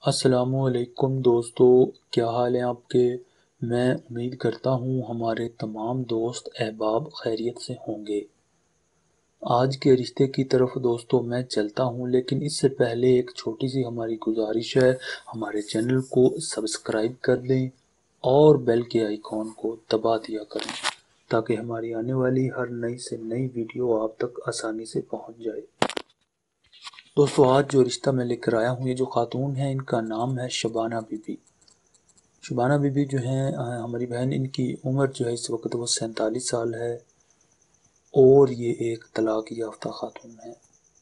السلام علیکم دوستو، کیا حال ہیں آپ کے؟ میں امید کرتا ہوں ہمارے تمام دوست احباب خیریت سے ہوں گے۔ آج کے رشتے کی طرف دوستو میں چلتا ہوں، لیکن اس سے پہلے ایک چھوٹی سی ہماری گزارش ہے، ہمارے چینل کو سبسکرائب کر دیں اور بیل کے آئیکن کو دبا دیا کریں تاکہ ہماری آنے والی ہر نئی سے نئی ویڈیو آپ تک آسانی سے پہنچ جائے۔ دوستو آج جو رشتہ میں لے کر آیا ہوں، یہ جو خاتون ہیں ان کا نام ہے شبانہ بی بی۔ شبانہ بی بی جو ہیں ہماری بہن، ان کی عمر جو ہے اس وقت وہ 47 سال ہے اور یہ ایک طلاق یافتہ خاتون ہے۔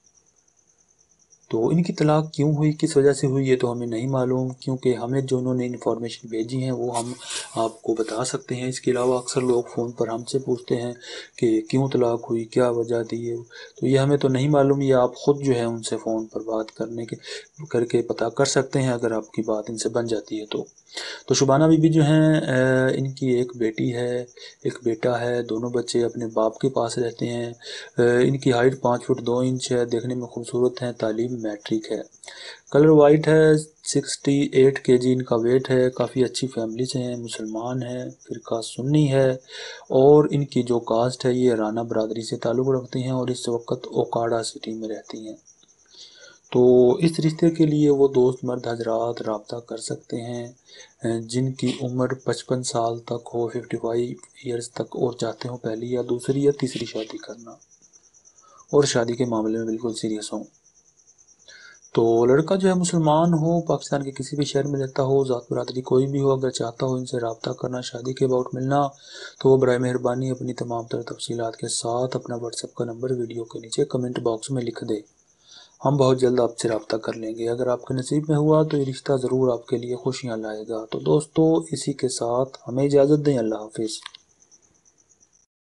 تو ان کی طلاق کیوں ہوئی، کس وجہ سے ہوئی، یہ تو ہمیں نہیں معلوم، کیونکہ ہمیں جو انہوں نے انفارمیشن بھیجی ہیں وہ ہم آپ کو بتا سکتے ہیں۔ اس کے علاوہ اکثر لوگ فون پر ہم سے پوچھتے ہیں کہ کیوں طلاق ہوئی، کیا وجہ دی ہے، تو یہ ہمیں تو نہیں معلوم۔ یہ آپ خود جو ہے ان سے فون پر بات کر کے پتہ کر سکتے ہیں اگر آپ کی بات ان سے بن جاتی ہے تو شبانہ بی بی جو ہیں ان کی ایک بیٹی ہے، ایک بیٹا ہے، دونوں بچے اپنے باپ کے پاس رہتے ہیں۔ ان کی ہائٹ 5 فٹ 2 انچ ہے، دیکھنے میں خوبصورت ہیں، تعلیم میٹرک ہے، کلر وائٹ ہے، 68 کے جی ان کا ویٹ ہے، کافی اچھی فیملی سے ہیں، مسلمان ہیں، فرقہ سنی ہے، اور ان کی جو کاسٹ ہے یہ رانا برادری سے تعلق رکھتے ہیں اور اس وقت اوکاڑا سٹی میں رہتی ہیں۔ تو اس رشتے کے لیے وہ دوست مرد حضرات رابطہ کر سکتے ہیں جن کی عمر 55 سال تک ہو، 55 ایئرز تک، اور چاہتے ہوں پہلی یا دوسری یا تیسری شادی کرنا اور شادی کے معاملے میں بالکل سیریس ہوں۔ تو لڑکا جو ہے مسلمان ہو، پاکستان کے کسی بھی شہر میں رہتا ہو، ذات برادری کوئی بھی ہو، اگر چاہتا ہو ان سے رابطہ کرنا، شادی کے اباؤٹ ملنا، تو وہ برائے مہربانی اپنی تمام تر تفصیلات کے ساتھ اپنا واٹس ایپ کا نمبر ویڈیو کے نیچے کمنٹ باکس میں لکھ دے۔ ہم بہت جلد آپ سے رابطہ کر لیں گے۔ اگر آپ کے نصیب میں ہوا تو یہ رشتہ ضرور آپ کے لیے خوشیاں لائے گا۔ تو دوستو اسی کے ساتھ ہمیں اجازت دیں، اللہ حافظ۔